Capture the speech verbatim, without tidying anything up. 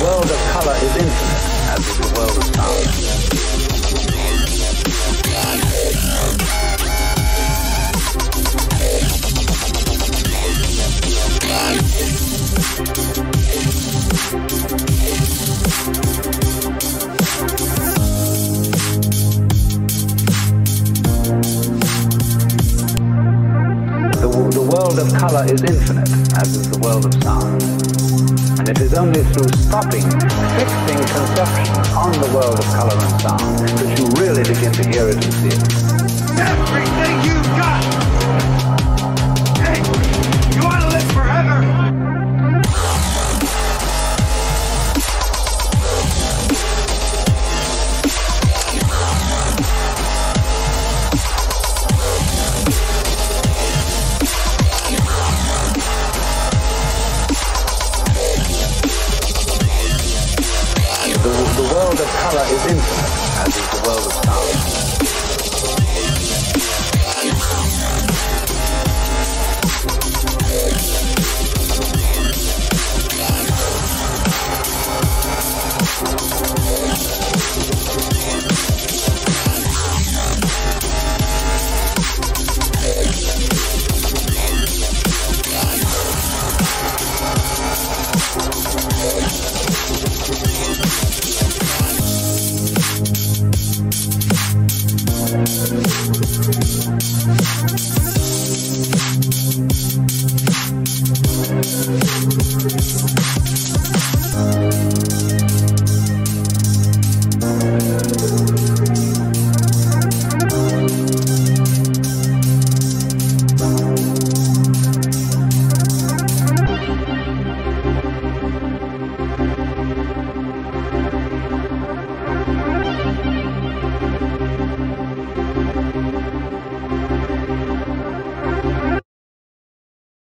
world of color is infinite, as is the world of sound. The, the world of color is infinite, as is the world of sound. And it is only through stopping, fixing conceptions on the world of color and sound that you really begin to hear it and see it. Everything you've got! Hey, you want to live forever? The, the world of color is infinite, as is the world of sound.